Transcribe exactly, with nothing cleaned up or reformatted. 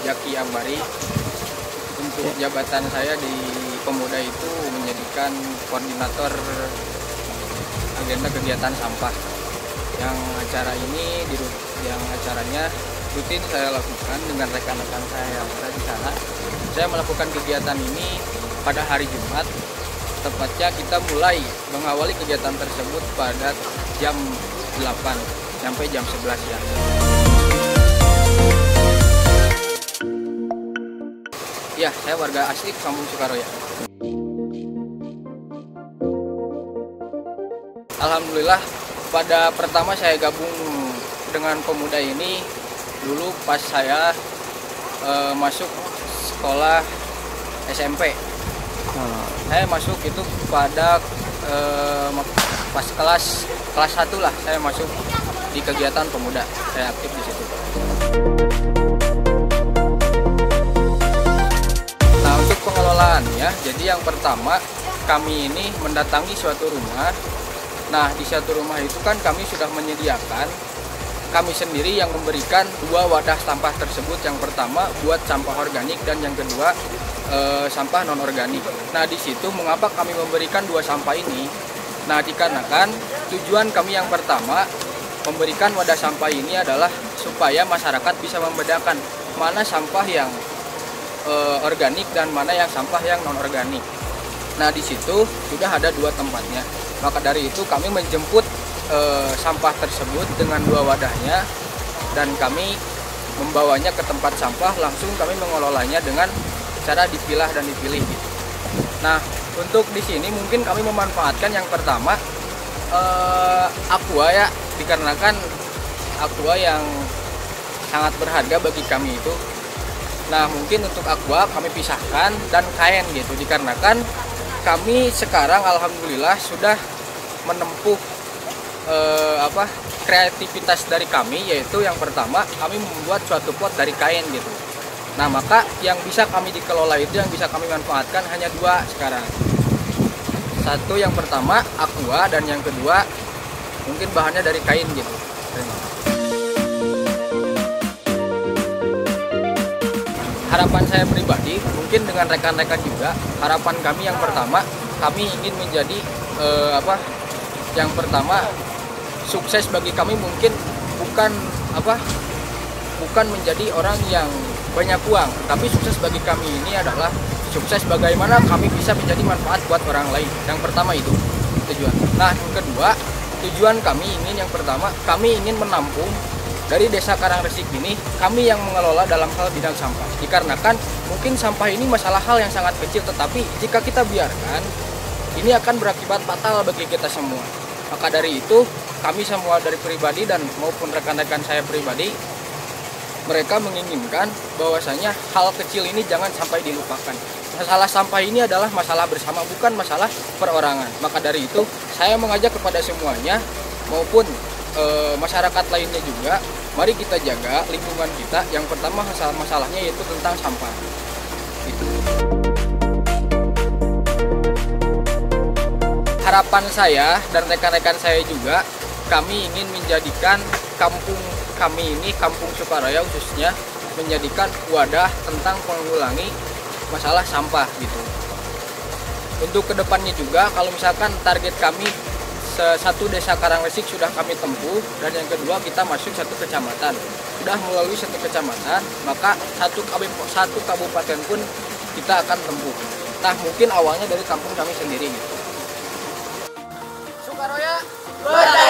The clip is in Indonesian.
Jaki Ambari. Untuk jabatan saya di Pemuda itu menjadikan koordinator agenda kegiatan sampah. Yang acara ini di yang acaranya rutin saya lakukan dengan rekan-rekan saya yang ada di sana. Saya melakukan kegiatan ini pada hari Jumat. Tepatnya kita mulai mengawali kegiatan tersebut pada jam delapan sampai jam sebelas siang. Ya, saya warga asli Kampung Sukaroya. Alhamdulillah, pada pertama saya gabung dengan pemuda ini dulu pas saya e, masuk sekolah S M P. Hmm. Saya masuk itu pada e, pas kelas kelas satu lah, saya masuk di kegiatan pemuda. Saya aktif di situ. Nah, untuk pengelolaannya, jadi yang pertama kami ini mendatangi suatu rumah. Nah, di suatu rumah itu kan kami sudah menyediakan, kami sendiri yang memberikan dua wadah sampah tersebut. Yang pertama buat sampah organik dan yang kedua e, sampah non organik. Nah, di situ mengapa kami memberikan dua sampah ini? Nah, dikarenakan tujuan kami yang pertama memberikan wadah sampah ini adalah supaya masyarakat bisa membedakan mana sampah yang e, organik dan mana yang sampah yang non organik. Nah, di situ sudah ada dua tempatnya. Maka dari itu kami menjemput e, sampah tersebut dengan dua wadahnya dan kami membawanya ke tempat sampah, langsung kami mengelolanya dengan cara dipilah dan dipilih gitu. Nah, untuk di sini mungkin kami memanfaatkan yang pertama e, aqua ya, dikarenakan aqua yang sangat berharga bagi kami itu. Nah, mungkin untuk aqua kami pisahkan dan kain gitu, dikarenakan kami sekarang alhamdulillah sudah menempuh eh, apa kreativitas dari kami, yaitu yang pertama kami membuat suatu pot dari kain gitu. Nah, maka yang bisa kami dikelola itu, yang bisa kami manfaatkan hanya dua sekarang. Satu yang pertama aqua dan yang kedua mungkin bahannya dari kain gitu. Harapan saya pribadi, mungkin dengan rekan-rekan juga, harapan kami yang pertama, kami ingin menjadi eh, apa? Yang pertama, sukses bagi kami mungkin bukan apa? Bukan menjadi orang yang banyak uang, tapi sukses bagi kami ini adalah sukses bagaimana kami bisa menjadi manfaat buat orang lain. Yang pertama itu tujuan. Nah, yang kedua, tujuan kami ingin yang pertama, kami ingin menampung dari Desa Karangresik ini, kami yang mengelola dalam hal bidang sampah. Dikarenakan mungkin sampah ini masalah hal yang sangat kecil, tetapi jika kita biarkan, ini akan berakibat fatal bagi kita semua. Maka dari itu, kami semua dari pribadi dan maupun rekan-rekan saya pribadi, mereka menginginkan bahwasanya hal kecil ini jangan sampai dilupakan. Masalah sampah ini adalah masalah bersama, bukan masalah perorangan. Maka dari itu, saya mengajak kepada semuanya maupun e, masyarakat lainnya juga, mari kita jaga lingkungan kita. Yang pertama masalah-masalahnya yaitu tentang sampah. Gitu. Harapan saya dan rekan-rekan saya juga, kami ingin menjadikan kampung kami ini, Kampung Sukaroya khususnya, menjadikan wadah tentang mengulangi masalah sampah gitu. Untuk kedepannya juga, kalau misalkan target kami satu Desa Karangresik sudah kami tempuh, dan yang kedua kita masuk satu kecamatan, sudah melalui satu kecamatan, maka satu satu kabupaten pun kita akan tempuh. Nah, mungkin awalnya dari kampung kami sendiri gitu. Sukaroya